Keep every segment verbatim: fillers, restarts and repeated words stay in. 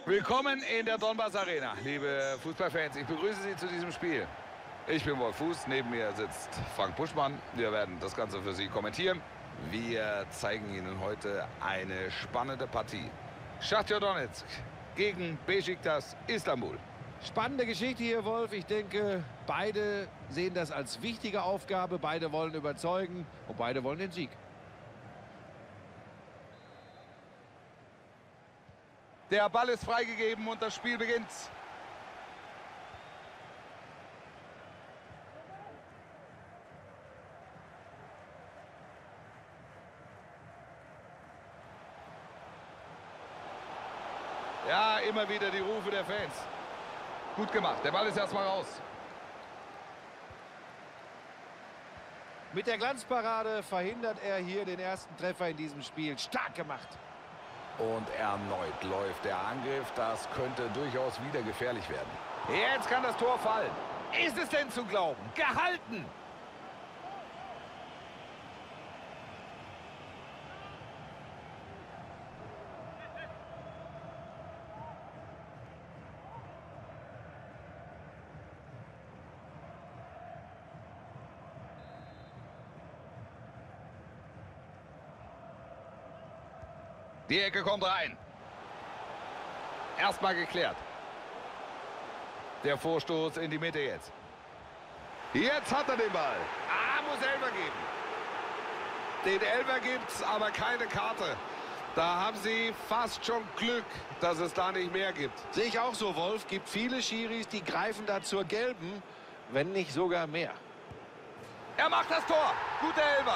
Willkommen in der Donbass Arena, liebe Fußballfans. Ich begrüße Sie zu diesem Spiel. Ich bin Wolf Fuß, neben mir sitzt Frank Buschmann. Wir werden das Ganze für Sie kommentieren. Wir zeigen Ihnen heute eine spannende Partie. Schachtyor Donezk gegen Beşiktaş Istanbul. Spannende Geschichte hier, Wolf. Ich denke, beide sehen das als wichtige Aufgabe. Beide wollen überzeugen und beide wollen den Sieg. Der Ball ist freigegeben und das Spiel beginnt. Ja, immer wieder die Rufe der Fans. Gut gemacht. Der Ball ist erstmal raus. Mit der Glanzparade verhindert er hier den ersten Treffer in diesem Spiel. Stark gemacht. Und erneut läuft der Angriff. Das könnte durchaus wieder gefährlich werden. Jetzt kann das Tor fallen. Ist es denn zu glauben? Gehalten! Die Ecke kommt rein. Erstmal geklärt. Der Vorstoß in die Mitte jetzt. Jetzt hat er den Ball. Ah, muss Elfer geben. Den Elfer gibt's, aber keine Karte. Da haben sie fast schon Glück, dass es da nicht mehr gibt. Sehe ich auch so, Wolf. Gibt viele Schiris, die greifen da zur gelben, wenn nicht sogar mehr. Er macht das Tor. Guter Elfer.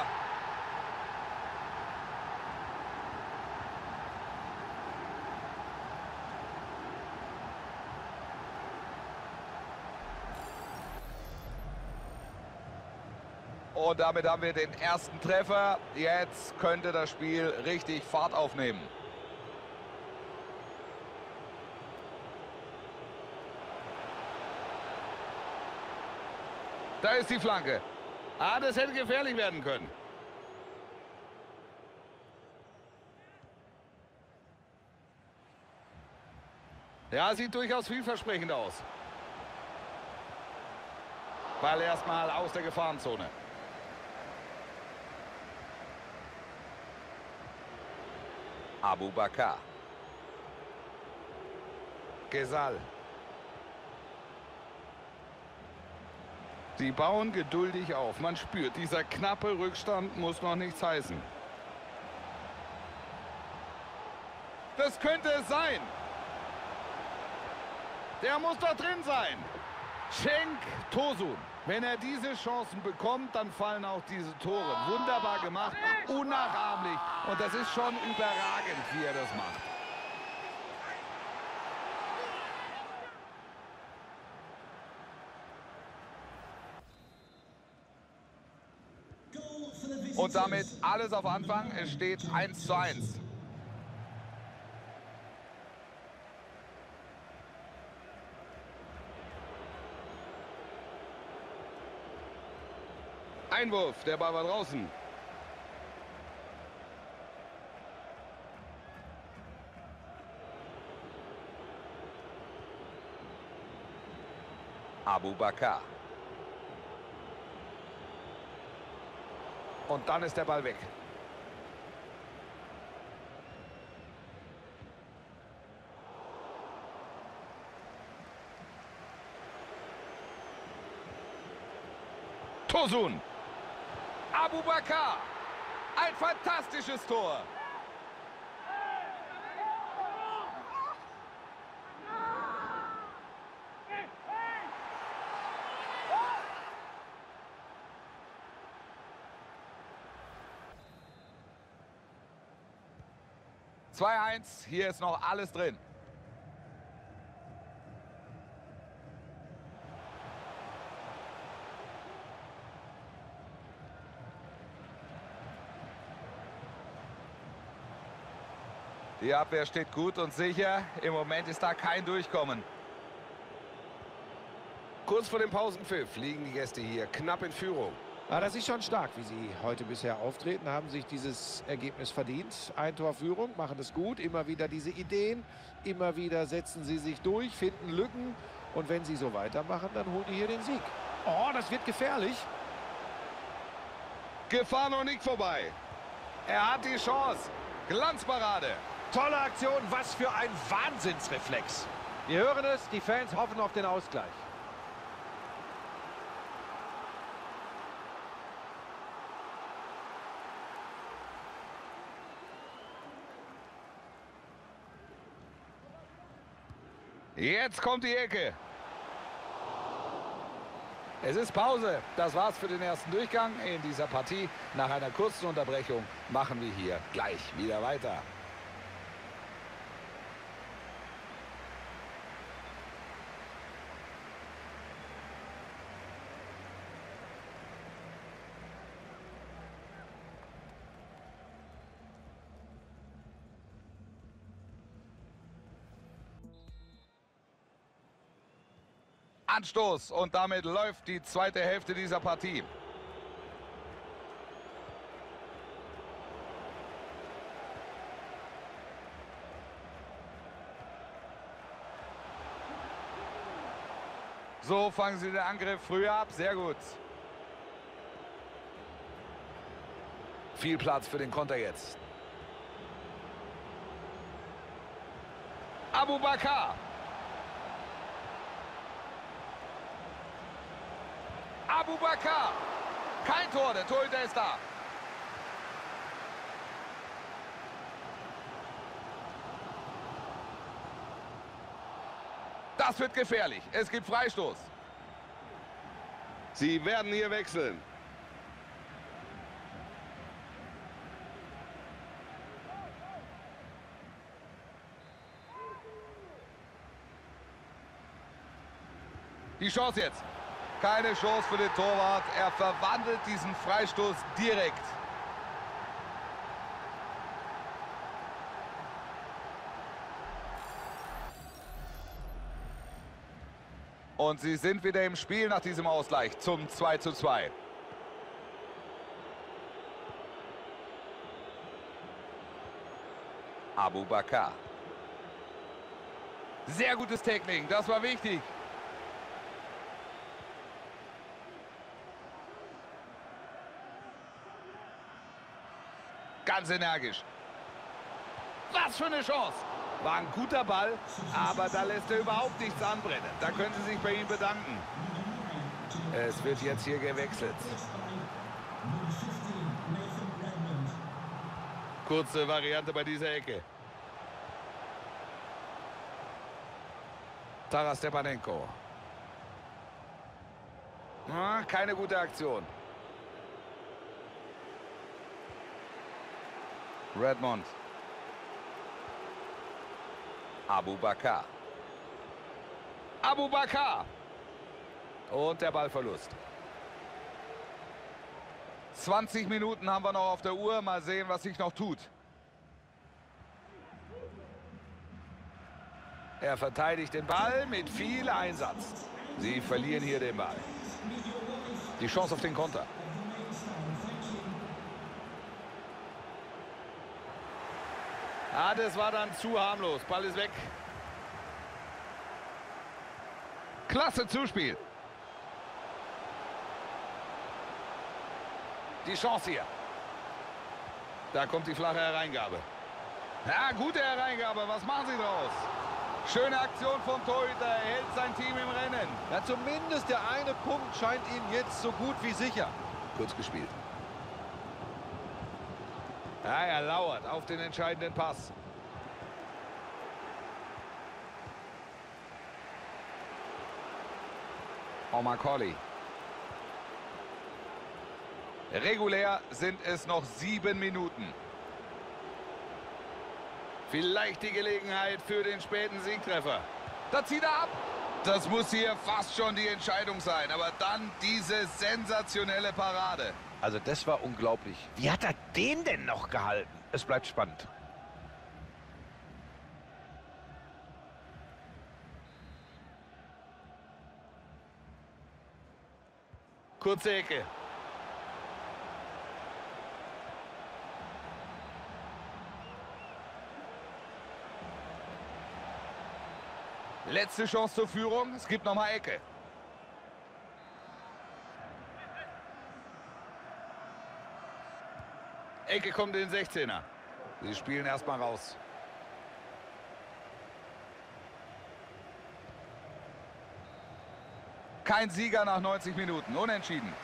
Und damit haben wir den ersten Treffer. Jetzt könnte das Spiel richtig Fahrt aufnehmen. Da ist die Flanke. Ah, das hätte gefährlich werden können. Ja, sieht durchaus vielversprechend aus. Ball erstmal aus der Gefahrenzone. Abubakar. Gesal. Sie bauen geduldig auf. Man spürt, dieser knappe Rückstand muss noch nichts heißen. Das könnte es sein. Der muss doch drin sein. Cenk Tosun. Wenn er diese Chancen bekommt, dann fallen auch diese Tore. Wunderbar gemacht, unnachahmlich. Und das ist schon überragend, wie er das macht. Und damit alles auf Anfang. Es steht eins zu eins. Einwurf, der Ball war draußen. Abubakar. Und dann ist der Ball weg. Tosun. Abubakar. Ein fantastisches Tor. zwei eins, hier ist noch alles drin. Die Abwehr steht gut und sicher. Im Moment ist da kein Durchkommen. Kurz vor dem Pausenpfiff liegen die Gäste hier knapp in Führung. Ah, das ist schon stark, wie sie heute bisher auftreten, haben sich dieses Ergebnis verdient. Ein Tor Führung, machen es gut, immer wieder diese Ideen, immer wieder setzen sie sich durch, finden Lücken und wenn sie so weitermachen, dann holen die hier den Sieg. Oh, das wird gefährlich. Gefahr noch nicht vorbei. Er hat die Chance. Glanzparade. Tolle Aktion, was für ein Wahnsinnsreflex. Wir hören es, die Fans hoffen auf den Ausgleich. Jetzt kommt die Ecke. Es ist Pause. Das war's für den ersten Durchgang in dieser Partie. Nach einer kurzen Unterbrechung machen wir hier gleich wieder weiter. Anstoß und damit läuft die zweite Hälfte dieser Partie. So fangen sie den Angriff früher ab. Sehr gut. Viel Platz für den Konter jetzt. Aboubakar. Aboubakar. Kein Tor, der Torhüter ist da. Das wird gefährlich. Es gibt Freistoß. Sie werden hier wechseln. Die Chance jetzt. Keine Chance für den Torwart. Er verwandelt diesen Freistoß direkt. Und sie sind wieder im Spiel nach diesem Ausgleich zum zwei zu zwei. Aboubakar. Sehr gutes Tackling, das war wichtig. Ganz energisch. Was für eine Chance. War ein guter Ball, aber da lässt er überhaupt nichts anbrennen. Da können Sie sich bei ihm bedanken. Es wird jetzt hier gewechselt. Kurze Variante bei dieser Ecke. Taras Stepanenko. Ah, keine gute Aktion. Redmond. Aboubakar. Aboubakar. Und der Ballverlust. zwanzig Minuten haben wir noch auf der Uhr. Mal sehen, was sich noch tut. Er verteidigt den Ball mit viel Einsatz. Sie verlieren hier den Ball. Die Chance auf den Konter. Ah, das war dann zu harmlos. Ball ist weg. Klasse Zuspiel. Die Chance hier. Da kommt die flache Hereingabe. Ja, gute Hereingabe. Was machen Sie draus? Schöne Aktion vom Torhüter. Er hält sein Team im Rennen. Ja, zumindest der eine Punkt scheint Ihnen jetzt so gut wie sicher. Kurz gespielt. Ja, er lauert auf den entscheidenden Pass. Omar Colley. Regulär sind es noch sieben Minuten. Vielleicht die Gelegenheit für den späten Siegtreffer. Da zieht er ab. Das muss hier fast schon die Entscheidung sein. Aber dann diese sensationelle Parade. Also das war unglaublich. Wie hat er den denn noch gehalten? Es bleibt spannend. Kurze Ecke. Letzte Chance zur Führung. Es gibt nochmal Ecke. Ecke kommt in den sechzehner. Sie spielen erstmal raus. Kein Sieger nach neunzig Minuten. Unentschieden.